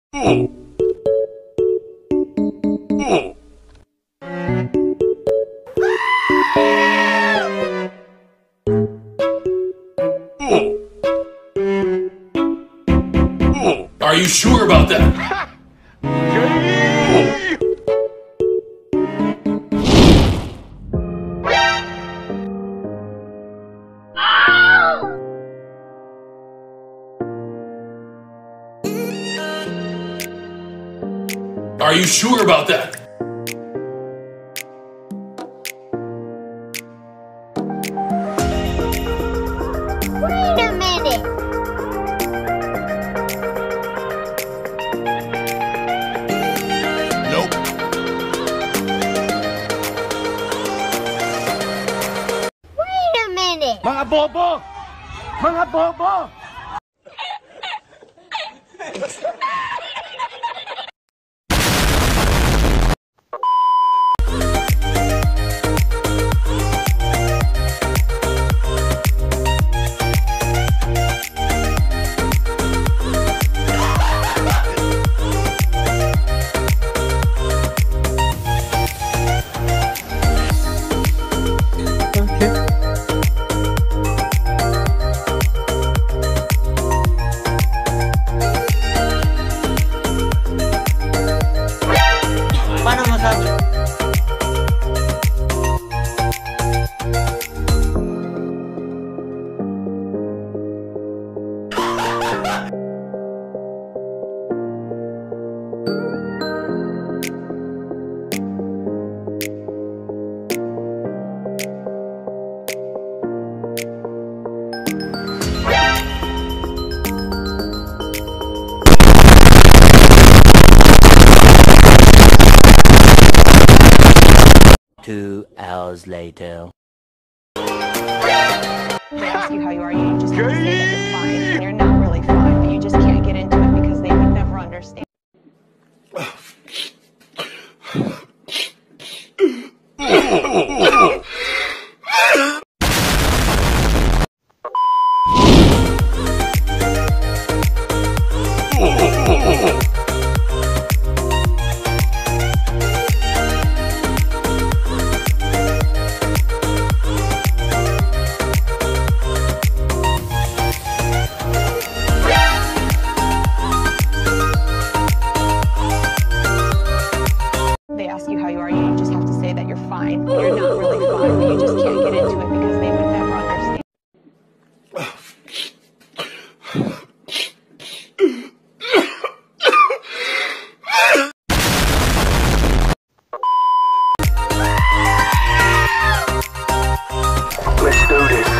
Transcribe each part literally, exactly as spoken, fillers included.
Are you sure about that? Are you sure about that? Wait a minute. Nope. Wait a minute. Mga bobo! Mga bobo! Paano masabi? Two hours later. They ask you how you are, you just have to say that you're fine, and you're not really fine, but you just can't get into it because they would never understand. They ask you how you are, you just have to say that you're fine. You're not really fine, but you just can't get into it because they would never understand. Let's do this.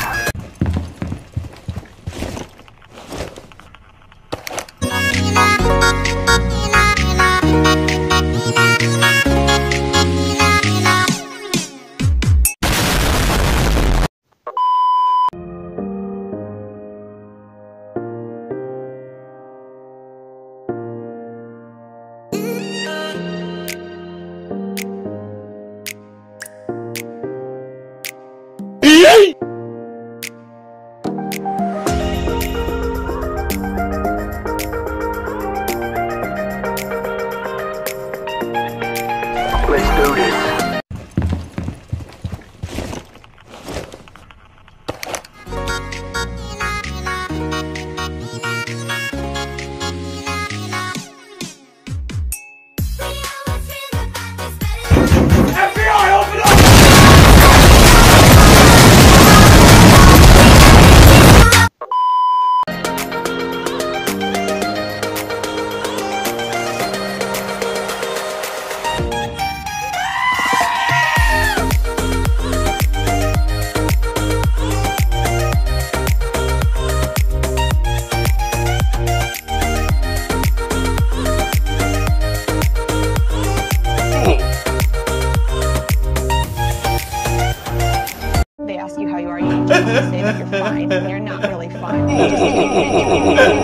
Let's do this. F B I, open up! They ask you how you are, you just have to say that you're fine, and you're not really fine, but you just can't get into it.